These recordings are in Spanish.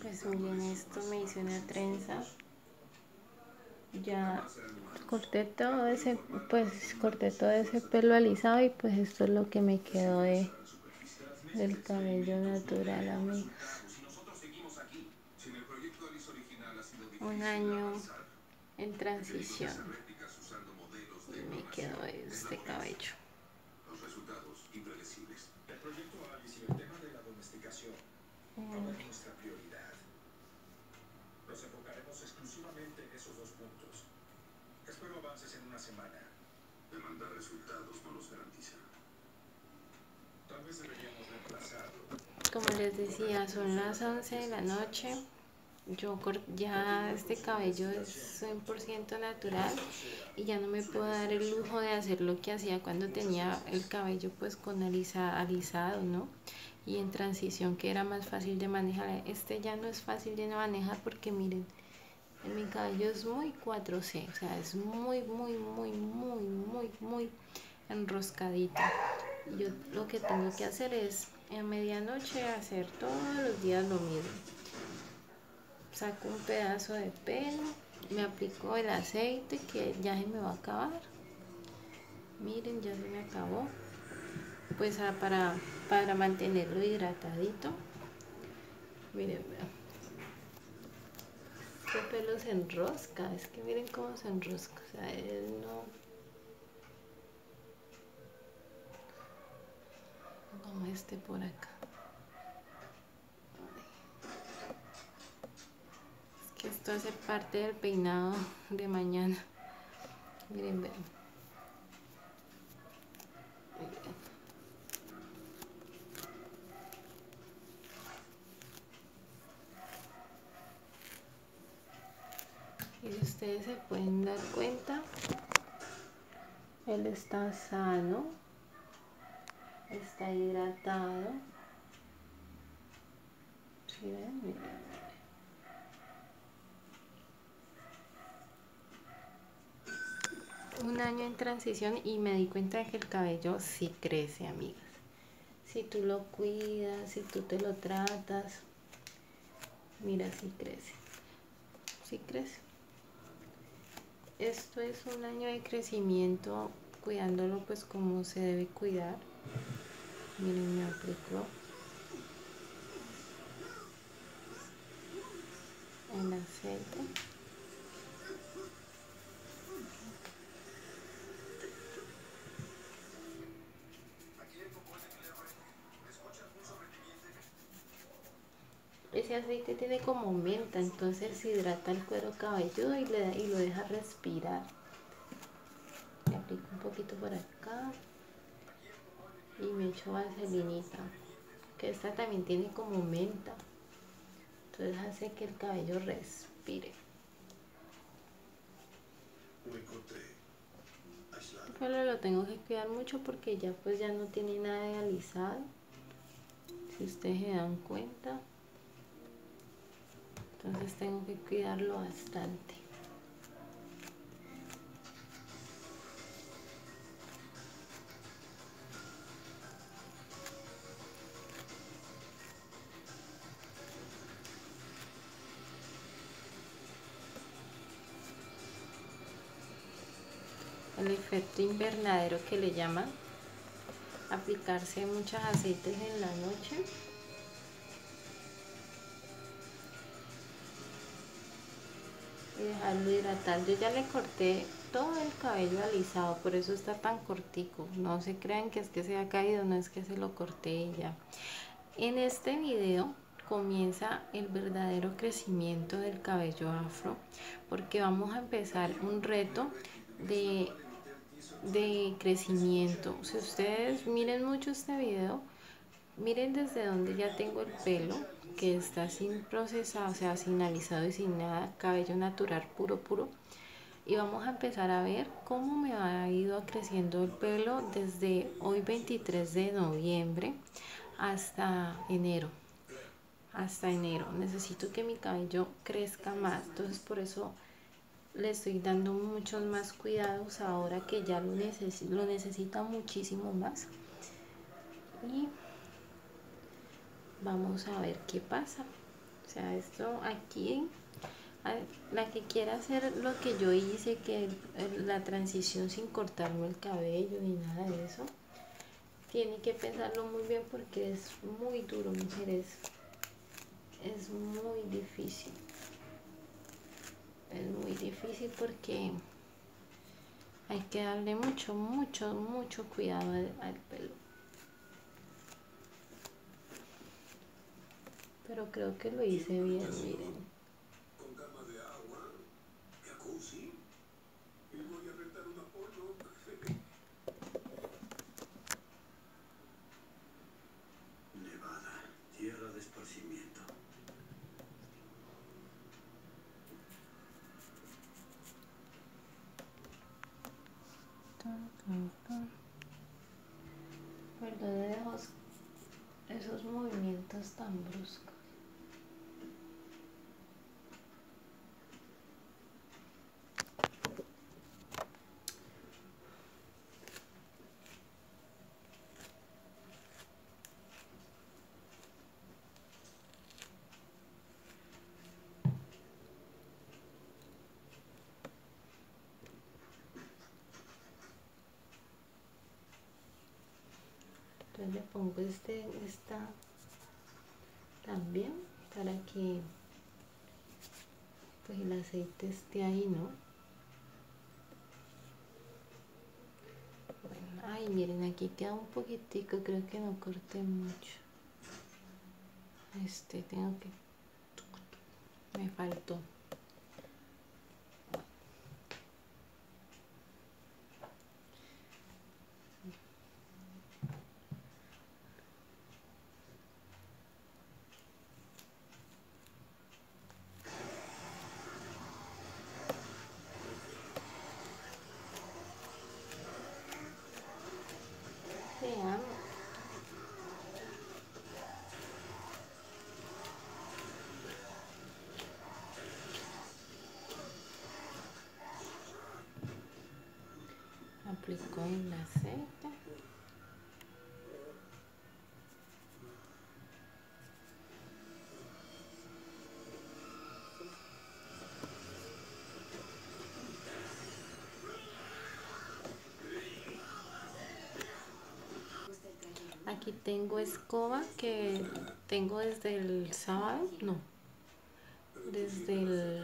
Pues miren, esto me hice una trenza. Ya corté todo ese, pelo alisado y pues esto es lo que me quedó del cabello natural, amigos. Un año en transición y me quedó este cabello. Los resultados impredecibles. El proyecto Alice y el tema de la domesticación ahora es nuestra prioridad. Nos enfocaremos exclusivamente en esos dos puntos. Espero avances en una semana. Demandar resultados no los garantiza. Tal vez deberíamos reemplazarlo. Como les decía, son las 11 de la noche. Ya este cabello es 100% natural y ya no me puedo dar el lujo de hacer lo que hacía cuando tenía el cabello pues con alisado, ¿no? Y en transición, que era más fácil de manejar. Este ya no es fácil de manejar porque miren, mi cabello es muy 4C, o sea, es muy enroscadito. Yo lo que tengo que hacer es a medianoche hacer todos los días lo mismo. Saco un pedazo de pelo, me aplico el aceite que ya se me va a acabar. Miren, ya se me acabó. Pues para mantenerlo hidratadito. Miren, vean. Este pelo se enrosca, es que miren cómo se enrosca. O sea, él no. Como este por acá. Es que esto hace parte del peinado de mañana. Miren, vean. Y ustedes se pueden dar cuenta, él está sano, está hidratado. ¿Sí ven? Miren. Un año en transición y me di cuenta de que el cabello sí crece, amigas. Si tú lo cuidas, si tú te lo tratas, mira, sí crece. Sí crece. Esto es un año de crecimiento, cuidándolo pues como se debe cuidar. Miren, me aplicó el aceite. Ese aceite tiene como menta, entonces hidrata el cuero cabelludo y lo deja respirar. Le aplico un poquito por acá y me echo vaselinita, que esta también tiene como menta, entonces hace que el cabello respire. Lo encontré. Aislado. Este pelo lo tengo que cuidar mucho porque ya pues ya no tiene nada de alisado, si ustedes se dan cuenta. Entonces tengo que cuidarlo bastante. El efecto invernadero que le llaman, aplicarse muchos aceites en la noche. Y dejarlo hidratar. Yo ya le corté todo el cabello alisado, por eso está tan cortico. No se crean que es que se ha caído, no es que se lo corté y ya. En este video comienza el verdadero crecimiento del cabello afro, porque vamos a empezar un reto de crecimiento. Si ustedes miren mucho este video, miren desde donde ya tengo el pelo, que está sin procesar, o sea, sin alisado y sin nada, cabello natural puro. Y vamos a empezar a ver cómo me ha ido creciendo el pelo desde hoy 23 de noviembre hasta enero. Hasta enero. Necesito que mi cabello crezca más, entonces por eso le estoy dando muchos más cuidados ahora que ya lo necesita muchísimo más. Y vamos a ver qué pasa. O sea, esto aquí, la que quiera hacer lo que yo hice, que la transición sin cortarme el cabello ni nada de eso, tiene que pensarlo muy bien porque es muy duro, mujeres. Es muy difícil. Es muy difícil porque hay que darle mucho, mucho, mucho cuidado al pelo. Pero creo que lo hice bien, miren. Con cama de agua, jacuzzi, y voy a rentar una porno. Nevada, tierra de esparcimiento. Perdón de esos movimientos tan bruscos. Entonces le pongo esta también para que pues el aceite esté ahí, ¿no? Bueno, ay, miren, aquí queda un poquitico, creo que no corté mucho. Tengo que... me faltó. Vean. Aplicó el aceite. Aquí tengo escoba que tengo desde el sábado, no, desde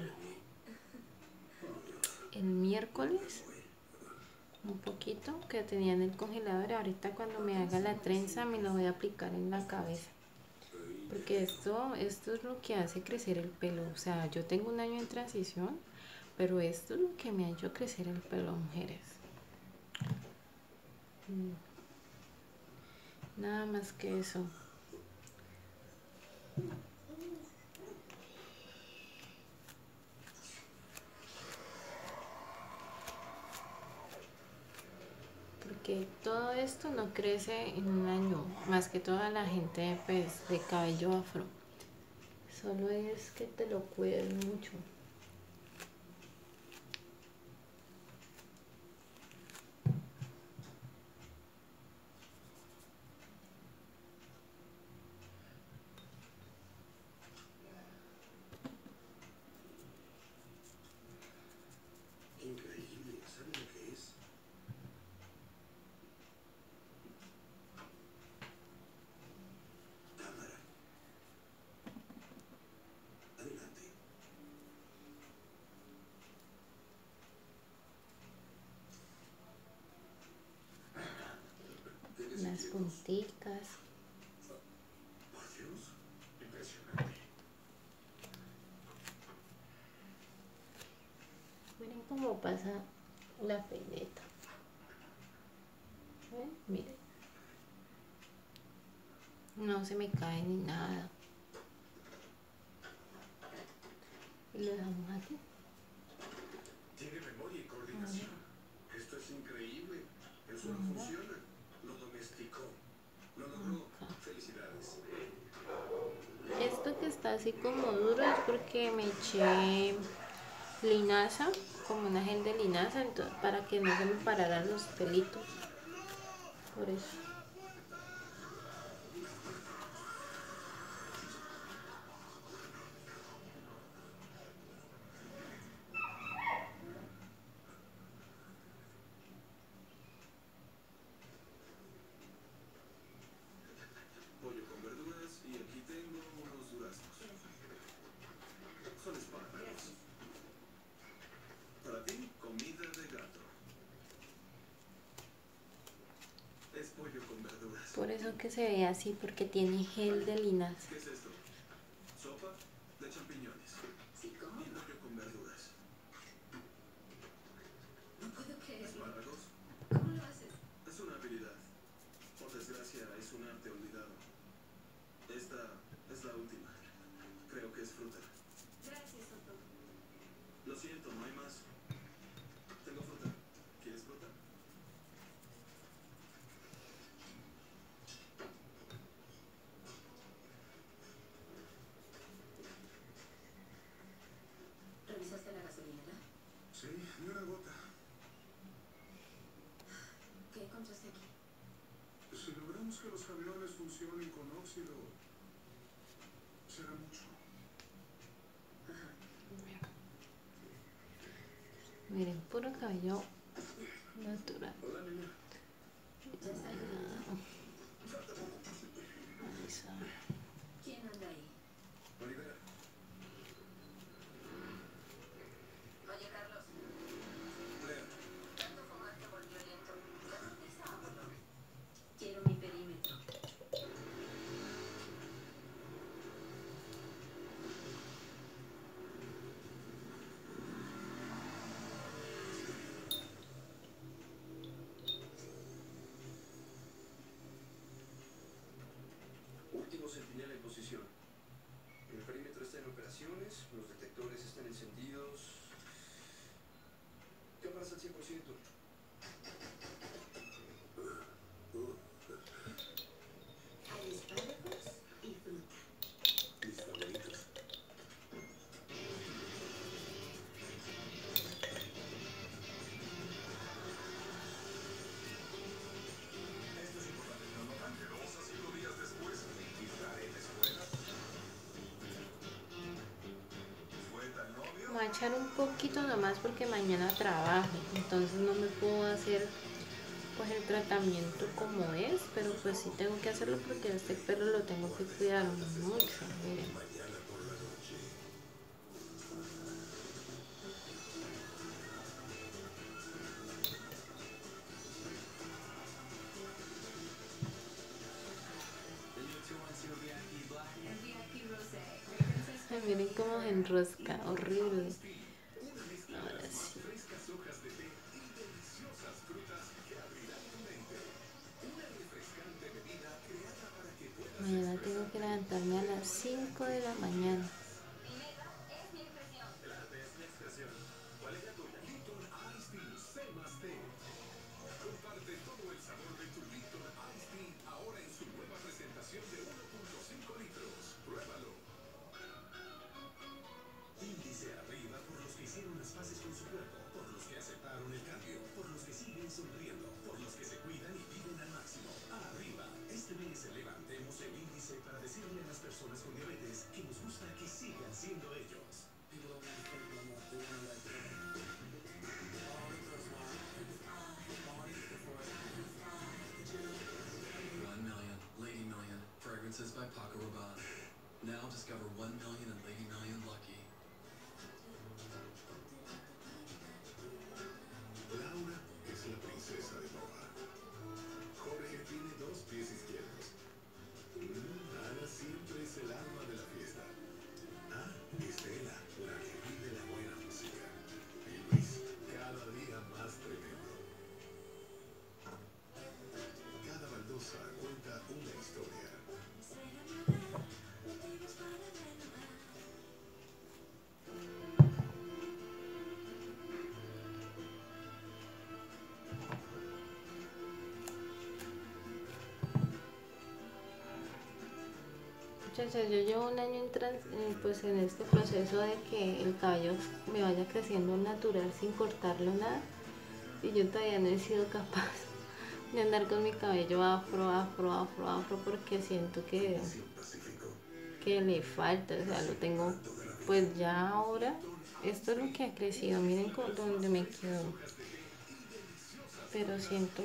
el miércoles, un poquito que tenía en el congelador. Ahorita cuando me haga la trenza me lo voy a aplicar en la cabeza. Porque esto es lo que hace crecer el pelo. O sea, yo tengo un año en transición, pero esto es lo que me ha hecho crecer el pelo, mujeres. Nada más que eso. Porque todo esto no crece en un año, más que toda la gente pues de cabello afro. Solo es que te lo cuiden mucho. Increíble, ¿saben lo que es? Cámara. Adelante. Las punticas. Por Dios, impresionante. Miren cómo pasa la peineta. ¿Ven? Miren. No se me cae ni nada. Y lo dejamos aquí. Tiene memoria y coordinación. Esto es increíble. Eso no funciona. Lo domesticó. Lo logró. Felicidades. Esto que está así como duro es porque me eché linaza, como una gel de linaza, entonces, para que no se me pararan los pelitos. Por eso. que se vea así porque tiene gel de linaza. ¿Qué es esto? ¿Sopa? De champiñones. Sí, ¿cómo? Y pollo con verduras. No puedo creerlo. ¿Espárragos? ¿Cómo lo haces? Es una habilidad. Por desgracia, es un arte olvidado. Esta es la última. Creo que es fruta. Gracias, Otto. Lo siento, no hay más. Tengo fruta. ¿Quieres fruta? ¿Revisaste la gasolinera? Sí, ni una gota. ¿Qué encontraste aquí? Si logramos que los camiones funcionen con óxido, será mucho. Ajá. Miren, puro cabello natural. Hola, niña. Ya está lloviendo. Ahí está. ¿Quién anda ahí? Olivera. Oye, Carlos. Lea. Tanto fumar te volvió lento. Ya no empezábamos. Quiero mi perímetro. Último centinela en posición. El perímetro está en operaciones, los detectores están encendidos. Cámaras al 100%. Hay espárragos y fruta. Mis favoritos. Esto es importante que no notan que 2 a 5 días después estaré en la escuela. ¿Fue tan obvio? Voy a echar un poquito nomás porque mañana trabajo, entonces no me puedo hacer pues el tratamiento como es, pero pues sí tengo que hacerlo porque este perro lo tengo que cuidar mucho. Miren. Mañana por la noche. El VIP Rosé. Ay, miren cómo se enrosca, horrible. Ahora sí. Frescas hojas de té y deliciosas frutas que abrirán tu mente. Una refrescante bebida creada para que puedas Mañana tengo que levantarme a las 5 de la mañana. Mi meta es mi impresión. el arte es mi expresión. ¿Cuál es la tuya? Lipton Ice Tea, C más T. Comparte todo el sabor de tu Lipton Ice Tea ahora en su nueva presentación de 1.5 litros. Pruébalo. Índice arriba por los que hicieron las paces con su cuerpo, por los que aceptaron el cambio, por los que siguen sonriendo, por los que se cuidan y viven al máximo. Arriba. Este mes levantemos el índice para decirle a las personas con diabetes que nos gusta que sigan siendo ellos. One Million, Lady Million, fragrances by Paco Rabanne. Now discover 1 million and Lady Million Lucky. Laura es la princesa de Nova. Jorge tiene 2 pies izquierdos. Ana siempre es el alma de la fiesta. Ah, Estela, la que vive la buena música. Y Luis, cada día más tremendo. Cada baldosa cuenta una historia. Muchachos, yo llevo un año pues en este proceso de que el cabello me vaya creciendo natural sin cortarlo nada, y yo todavía no he sido capaz de andar con mi cabello afro porque siento que le falta, o sea, lo tengo pues ya ahora. Esto es lo que ha crecido, miren donde me quedó, pero siento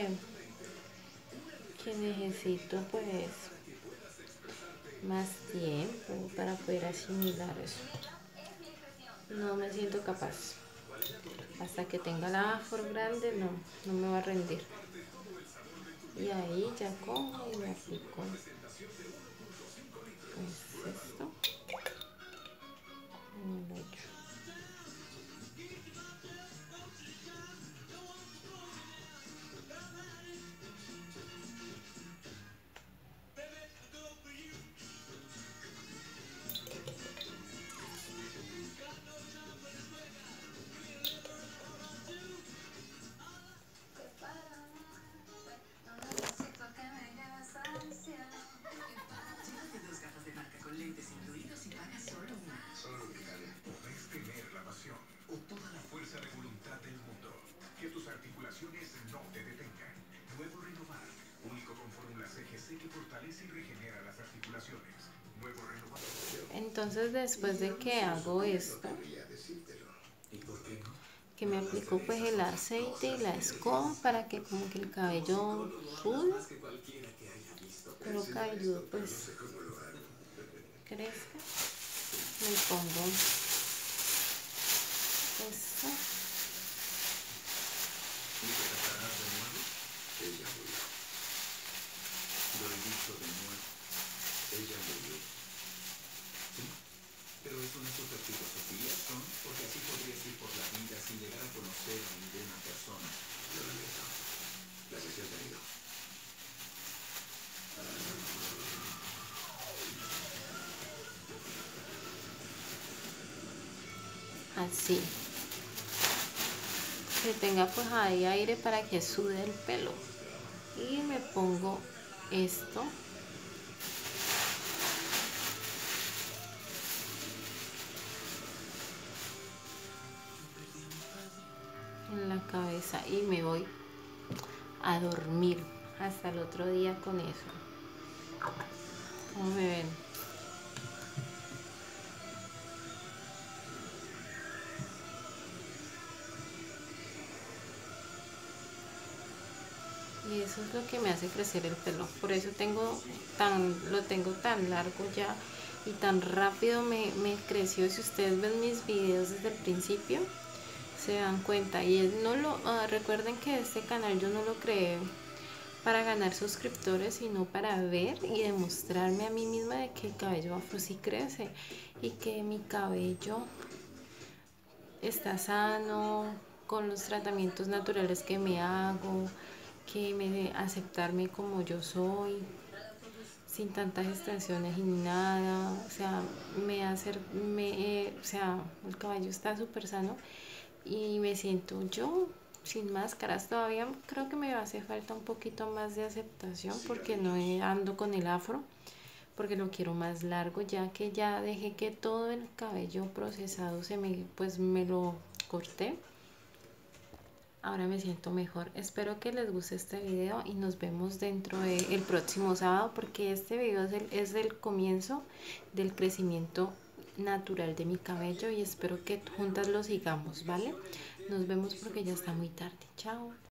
que necesito pues más tiempo para poder asimilar eso. No me siento capaz. Hasta que tenga la afro grande, no me va a rendir. Y ahí ya cojo y me aplico pues esto en el otro. Llévate 2 gafas de marca con lentes incluidos y pagas solo una. Solo Unicale. Podés tener la pasión o toda la fuerza de voluntad del mundo. Que tus articulaciones no te detengan. Nuevo Renovar. Único con fórmula CGC que fortalece y regenera las articulaciones. Nuevo Renovar. Entonces después de que hago esto, ¿Y por qué no? que me aplico pues el aceite y la escoba para que como que el cabello sude, Más que cualquiera que haya visto. pero cabelludo pues crezca. Me pongo esto. ¿Y te casarás de nuevo? Ella murió. Lo he dicho de nuevo. Ella murió. Sí, pero eso no es otra filosofía, son, porque así podrías ir por la vida sin llegar a conocer a ninguna persona. Lo lamento. La sesión ha ido. Así. Que tenga pues ahí aire para que sude el pelo. Y me pongo esto. En la cabeza y me voy a dormir hasta el otro día con eso. ¿Cómo me ven? Y eso es lo que me hace crecer el pelo. Por eso lo tengo tan largo ya y tan rápido me creció. Si ustedes ven mis videos desde el principio, se dan cuenta. Y recuerden que este canal yo no lo creé para ganar suscriptores, sino para ver y demostrarme a mí misma de que el cabello afro sí crece y que mi cabello está sano con los tratamientos naturales que me hago, que me aceptarme como yo soy, sin tantas extensiones y nada. O sea, el cabello está súper sano y me siento yo sin máscaras. Todavía creo que me hace falta un poquito más de aceptación porque no ando con el afro, porque lo quiero más largo, ya que ya dejé que todo el cabello procesado me lo corté. Ahora me siento mejor. Espero que les guste este video y nos vemos dentro del próximo sábado, porque este video es el comienzo del crecimiento natural de mi cabello y espero que juntas lo sigamos, ¿vale? Nos vemos porque ya está muy tarde. Chao.